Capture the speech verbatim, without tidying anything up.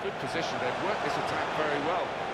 good position. They've worked this attack very well.